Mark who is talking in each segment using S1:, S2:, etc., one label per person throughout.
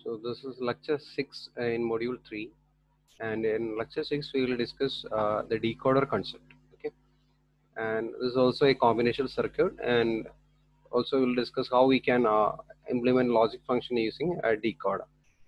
S1: So this is lecture 6 in module 3, and in lecture 6 we will discuss the decoder concept. Okay, and this is also a combinational circuit, and also we'll discuss how we can implement logic function using a decoder.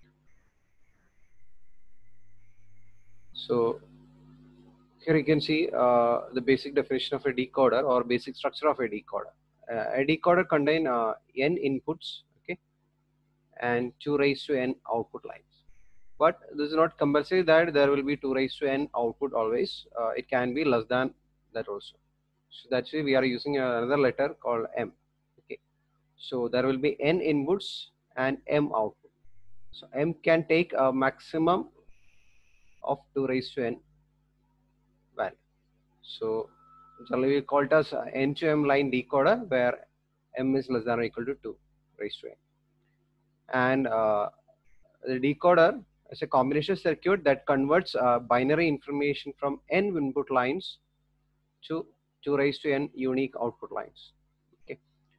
S1: So here you can see the basic definition of a decoder or basic structure of a decoder. A decoder contains n inputs, okay, and 2 raised to n output lines. But this is not compulsory that there will be 2 raised to n output always. It can be less than that also. So that's why we are using another letter called m. Okay. So there will be n inputs and m output. So m can take a maximum of 2 raised to n value. So generally we call it as n to m line decoder where m is less than or equal to 2 raised to n. And the decoder is a combination circuit that converts binary information from n input lines to 2 raised to n unique output lines. Okay.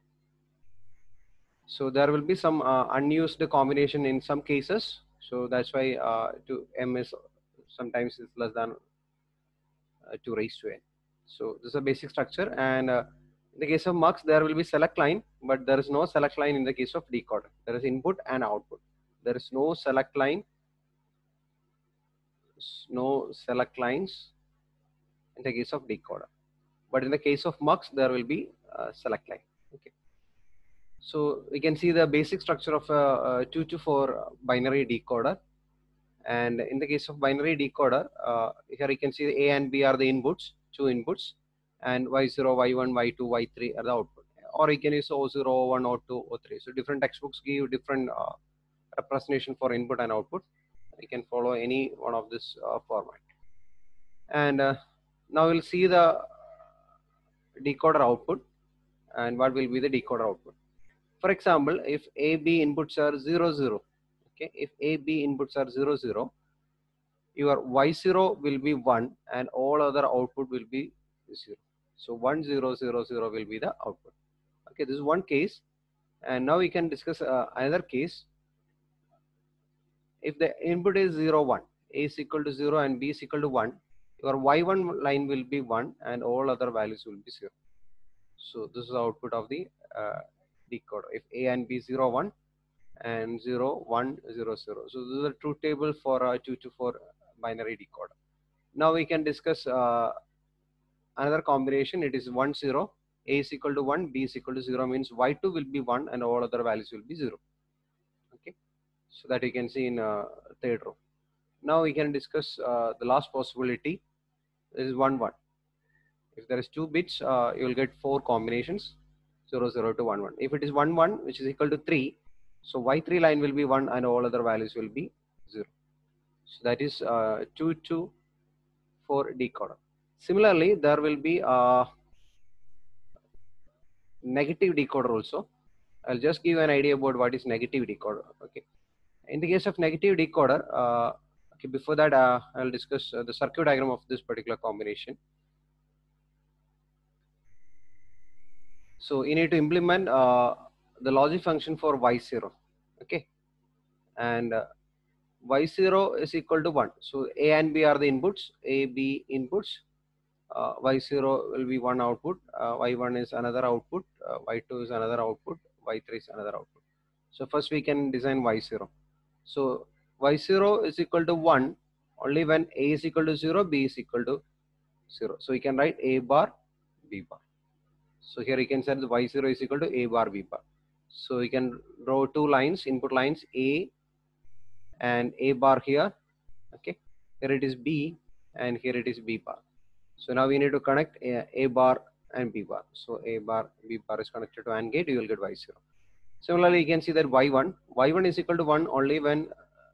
S1: So there will be some unused combination in some cases. So that's why to m is sometimes is less than 2 raised to n. So this is a basic structure, and in the case of mux there will be select line, but there is no select line in the case of decoder. There is input and output. There is no select line, no select lines in the case of decoder, but in the case of mux there will be select line. Okay, so we can see the basic structure of a 2 to 4 binary decoder, and in the case of binary decoder, here you can see the a and b are the inputs, 2 inputs, and y0, y1, y2, y3 are the output, or you can use o0, o1, o2, o3. So different textbooks give different representation for input and output. You can follow any one of this format. And now we'll see the decoder output and what will be the decoder output. For example, if A, B inputs are 0, 0, okay, if A, B inputs are 0, 0, your Y0 will be 1 and all other output will be 0. So 1, 0, 0, 0 will be the output. Okay, this is one case. And now we can discuss another case. If the input is 0, 1, A is equal to 0 and B is equal to 1, your Y1 line will be 1 and all other values will be 0. So this is the output of the decoder. If A and B 0, 1 and 0, 1, 0, 0. So this is a truth table for a 2 to 4 binary decoder. Now we can discuss another combination. It is 1, 0. A is equal to 1, B is equal to 0 means Y2 will be 1 and all other values will be 0. Okay, so that you can see in third row. Now we can discuss the last possibility. This is 1, 1. If there is 2 bits, you will get 4 combinations, 0, 0 to 1, 1. If it is 1, 1, which is equal to 3, so Y3 line will be 1 and all other values will be 0. So that is 2 to 4 decoder. Similarly, there will be a negative decoder also. I'll just give an idea about what is negative decoder. Okay. In the case of negative decoder, okay, before that, I'll discuss the circuit diagram of this particular combination. So you need to implement the logic function for y0. Okay, and y0 is equal to 1. So a and b are the inputs, a, b inputs. Y0 will be one output, y1 is another output, y2 is another output, y3 is another output. So first we can design y0. So y0 is equal to 1 only when a is equal to 0, b is equal to 0. So we can write a bar, b bar. So here you can set the y0 is equal to a bar, b bar. So we can draw 2 lines, input lines a and a bar here. Okay, here it is b and here it is b bar. So now we need to connect a bar and b bar. So a bar, b bar is connected to AND gate, you will get y0. Similarly, you can see that y1 is equal to 1 only when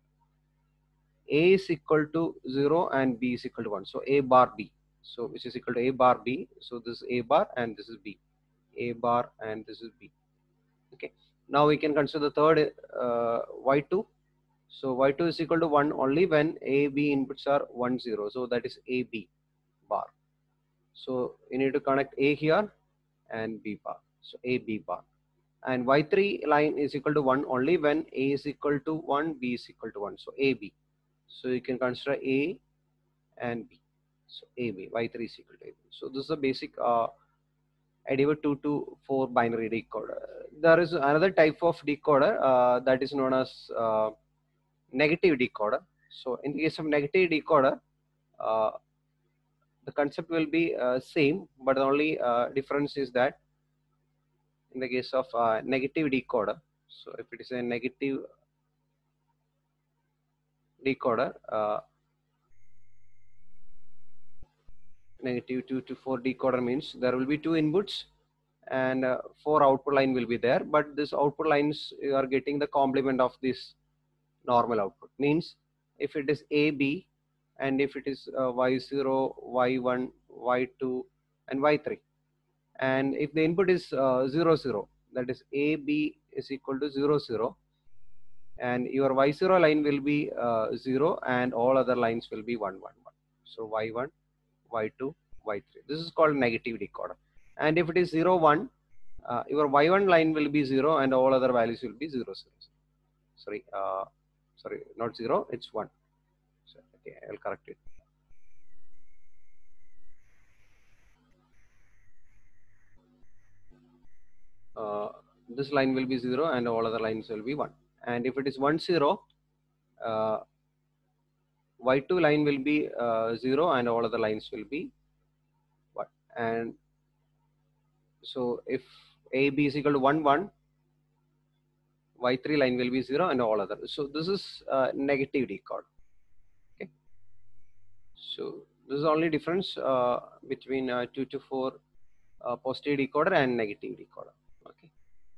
S1: a is equal to 0 and b is equal to 1. So a bar b, so which is equal to a bar b. So this is a bar and this is b, a bar and this is b. Okay, now we can consider the third y2. So y2 is equal to 1 only when a, b inputs are 1, 0. So that is a, b bar. So you need to connect a here and b bar. So a, b bar. and y3 line is equal to 1 only when a is equal to 1, b is equal to 1. So ab. So you can consider a and b. So ab, y3 is equal to ab. So this is a basic idea 2 to 4 binary decoder. There is another type of decoder that is known as negative decoder. So in the case of negative decoder, uh, the concept will be same, but the only difference is that in the case of negative decoder, so if it is a negative decoder, negative 2 to 4 decoder means there will be two inputs and four output line will be there, but this output lines you are getting the complement of this normal output. Means if it is a b and if it is y0, y1, y2 and y3, and if the input is 0 0, that is a b is equal to 0 0, and your y0 line will be 0 and all other lines will be 1 1 1. So y1, y2, y3, this is called negative decoder. And if it is 0 1, your y1 line will be 0 and all other values will be 0 0 sorry sorry, not 0, it's 1. So okay, I'll correct it. This line will be 0 and all other lines will be 1. And if it is 1 0, y2 line will be 0 and all other lines will be 1. And so if a b is equal to 1 1, y3 line will be 0 and all other. So this is negative decoder. Okay. So this is only difference between 2 to 4 positive decoder and negative decoder. Okay.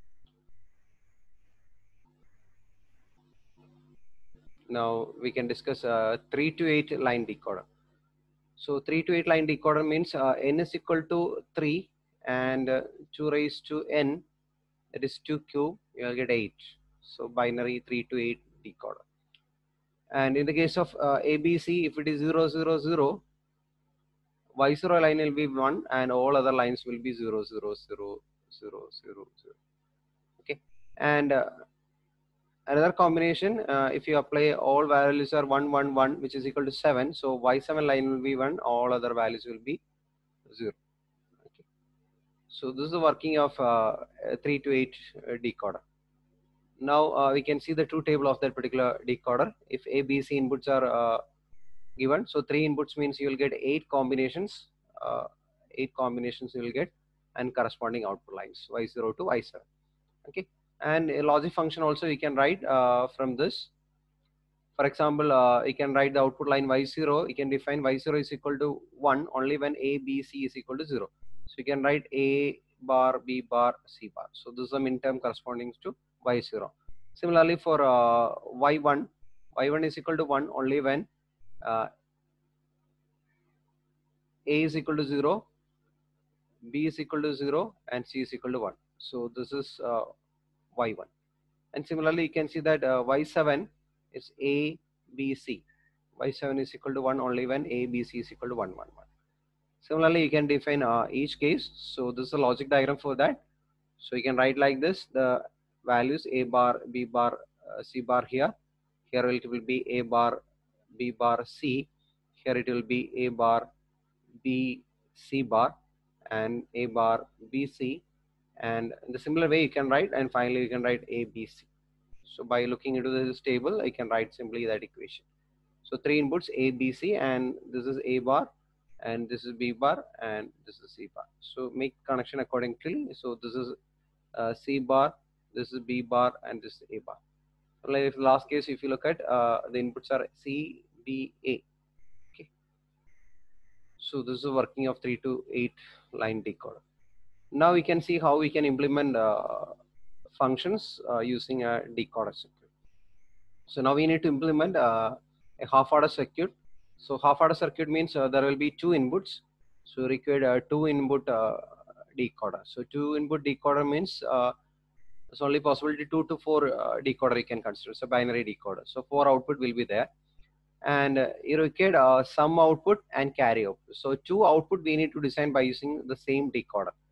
S1: Now we can discuss 3 to 8 line decoder. So 3 to 8 line decoder means n is equal to 3 and 2 raised to n, that is 2 cube, you will get 8. So binary 3 to 8 decoder. And in the case of ABC, if it is 0 0 0, y0 line will be 1 and all other lines will be 0 0 0 0 0 0. Okay. And another combination, if you apply all values are 1 1 1, which is equal to 7, so y7 line will be 1, all other values will be 0. Okay. So this is the working of 3 to 8 decoder. Now we can see the truth table of that particular decoder. If A, B, C inputs are given, so 3 inputs means you will get 8 combinations. 8 combinations you will get, and corresponding output lines y0 to y7. Okay, and a logic function also you can write from this. For example, you can write the output line y0. You can define y0 is equal to 1 only when a, b, c is equal to 0. So you can write a bar, b bar, c bar. So this is the min term corresponding to y0. Similarly for y1, y1 is equal to 1 only when uh, a is equal to 0, b is equal to 0 and c is equal to 1. So this is y1. And similarly you can see that y7 is a, b, c. y7 is equal to 1 only when a, b, c is equal to 1 1 1. Similarly you can define each case. So this is a logic diagram for that. So you can write like this: the values a bar, b bar, c bar here. Here it will be a bar, b bar, c. Here it will be a bar, b, c bar, and a bar, b, c. And in the similar way you can write, and finally you can write a, b, c. So by looking into this table, I can write simply that equation. So 3 inputs a, b, c, and this is a bar, and this is b bar, and this is c bar. So make connection accordingly. So this is C bar, this is B bar, and this is A bar. So like last case, if you look at the inputs are C, B, A. Okay. So this is the working of 3 to 8 line decoder. Now we can see how we can implement functions using a decoder circuit. So now we need to implement a half order circuit. So half order circuit means there will be 2 inputs. So required 2 input decoder. So 2 input decoder means it's only possibility 2 to 4 decoder you can consider. So binary decoder. So 4 output will be there, and you require some output and carry output. So 2 output we need to design by using the same decoder.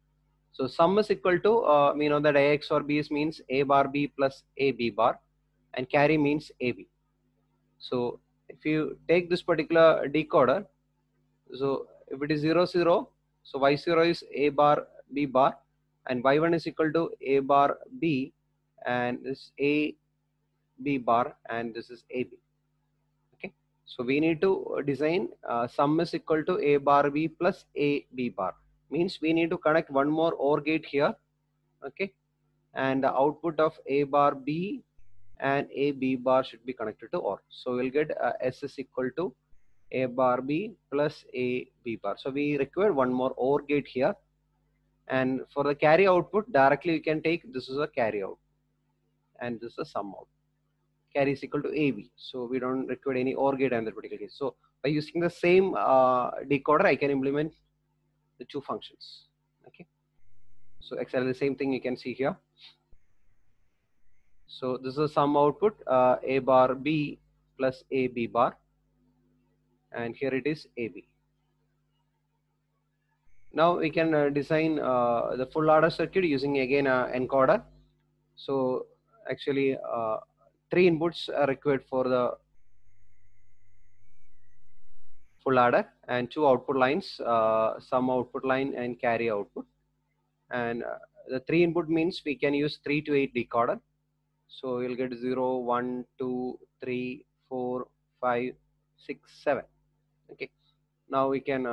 S1: So sum is equal to, we know that AX or B means A bar B plus A B bar, and carry means AB. So if you take this particular decoder, so if it is 0 0, so Y0 is A bar B bar, and Y1 is equal to A bar B, and this A B bar, and this is AB. Okay, so we need to design sum is equal to A bar B plus A B bar, means we need to connect one more OR gate here. Okay, and the output of A bar B and A B bar should be connected to OR. So we'll get S is equal to A bar B plus A B bar. So we require one more OR gate here, and for the carry output directly we can take this is a carry out, and this is a sum out. Carry is equal to AB, so we don't require any OR gate in that particular case. So by using the same decoder, I can implement the two functions. Okay, so exactly the same thing you can see here. So this is sum output, A bar B plus A B bar, and here it is AB. Now we can design the full adder circuit using again encoder. So actually 3 inputs are required for the full adder, and 2 output lines, sum output line and carry output. And the 3 input means we can use 3 to 8 decoder. So you'll get 0, 1, 2, 3, 4, 5, 6, 7. Okay, now we can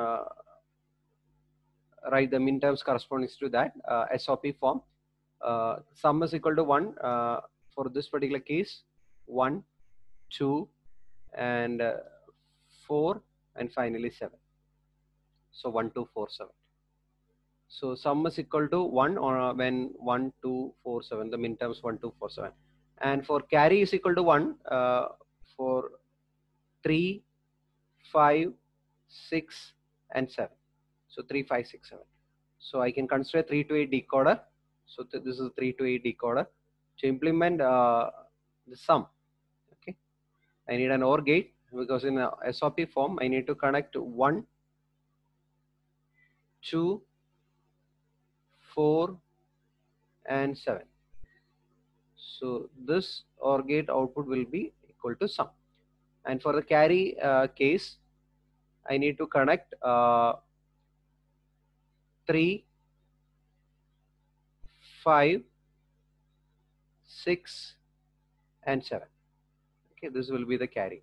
S1: write the min terms corresponding to that SOP form. Sum is equal to 1 for this particular case, 1, 2, and 4, and finally 7. So 1, 2, 4, 7. So sum is equal to 1 or when 1, 2, 4, 7, the min terms 1, 2, 4, 7. And for carry is equal to 1 for 3, 5, 6, and 7. So 3, 5, 6, 7. So I can consider 3 to 8 decoder. So this is 3 to 8 decoder. To implement the sum, okay, I need an OR gate, because in a SOP form I need to connect 1, 2, 4, and 7. So this OR gate output will be equal to sum. And for the carry case, I need to connect 3, 5, 6, and 7. Okay, this will be the carry.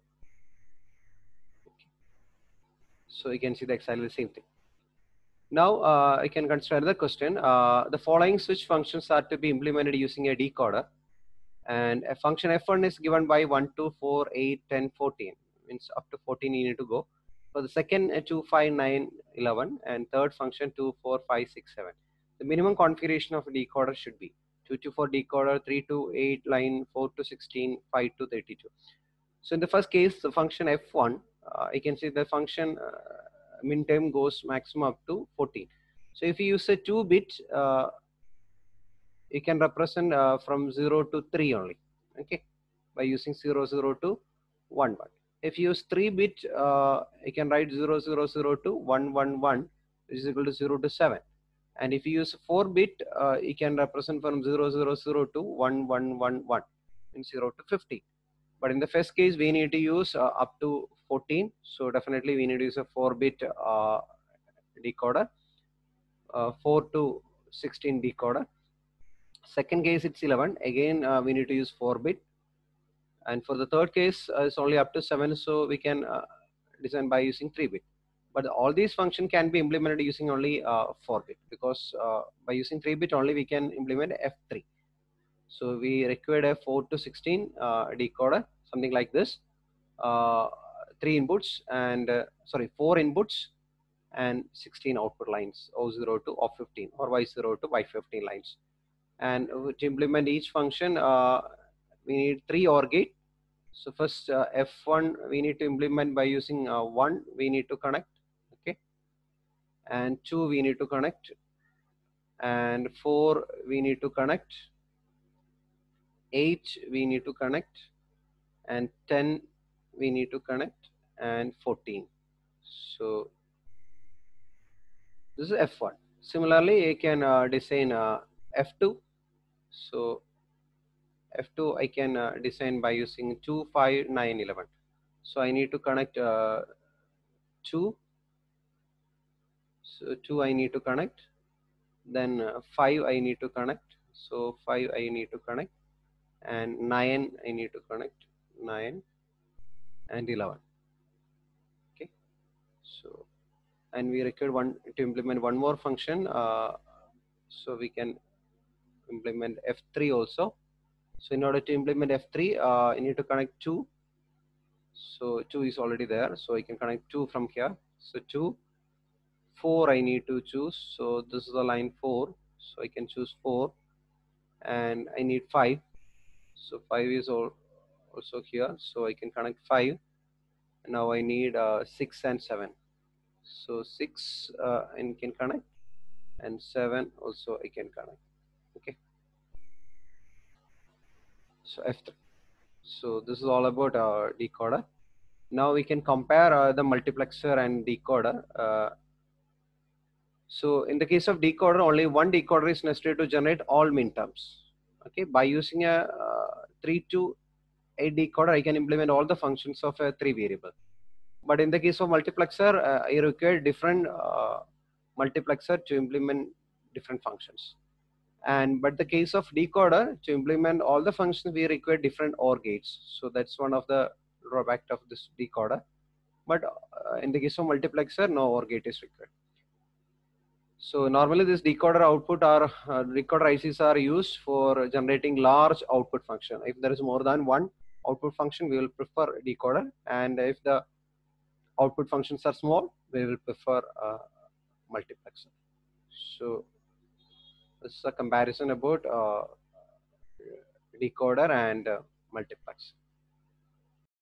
S1: Okay. So you can see the exactly the same thing. Now I can consider the question. The following switch functions are to be implemented using a decoder, and a function f1 is given by 1, 2, 4, 8, 10, 14. Means up to 14 you need to go. For the second 2, 5, 9, 11, and third function 2, 4, 5, 6, 7. The minimum configuration of a decoder should be 2 to 4 decoder, 3 to 8 line, 4 to 16, 5 to 32. So in the first case, the function f1, you can see the function min term goes maximum up to 14. So if you use a 2-bit, you can represent from 0 to 3 only. Okay, by using 0, 0 to 1, 1. If you use 3-bit, you can write 0, 0, 0 to 1, 1, 1, which is equal to 0 to 7. And if you use 4-bit, you can represent from 0, 0, 0 to 1, 1, 1, 1, and 0 to 50. But in the first case, we need to use up to 14. So definitely we need to use a 4-bit decoder, 4 to 16 decoder. Second case, it's 11. Again, we need to use 4-bit. And for the third case, it's only up to 7. So we can design by using 3-bit. But all these functions can be implemented using only 4-bit, because by using 3-bit only we can implement F3. So we required a 4 to 16 decoder, something like this. 3 inputs and 4 inputs and 16 output lines, O0 to O15 or Y0 to Y15 lines. And to implement each function, we need 3 OR gate. So first F1 we need to implement by using 1 we need to connect, okay, and 2 we need to connect, and 4 we need to connect, 8 we need to connect, and 10 we need to connect, and 14. So this is F1. Similarly, I can design F2. So F2 I can design by using 2, 5, 9, 11. So I need to connect 2. So 2 I need to connect. Then 5 I need to connect. So 5 I need to connect. And 9 I need to connect. 9 and 11. Okay. So, and we require one to implement one more function. So we can implement F3 also. So in order to implement F3, I need to connect 2. So 2 is already there. So I can connect 2 from here. So 2, 4 I need to choose. So this is the line 4. So I can choose 4, and I need 5. So 5 is also here. So I can connect 5. Now I need 6 and 7. So 6 I can connect, and 7 also I can connect. Okay. So F3. So this is all about decoder. Now we can compare the multiplexer and decoder. So in the case of decoder, only one decoder is necessary to generate all minterms. Okay, by using a 3 to 8 decoder, I can implement all the functions of a 3 variable. But in the case of multiplexer, I require different multiplexer to implement different functions. And but the case of decoder, to implement all the functions, we require different OR gates. So that's one of the drawback of this decoder. But in the case of multiplexer, no OR gate is required. So normally this decoder output or decoder ICs are used for generating large output function. If there is more than one output function, we will prefer decoder, and if the output functions are small, we will prefer multiplexer. So this is a comparison about decoder and multiplex.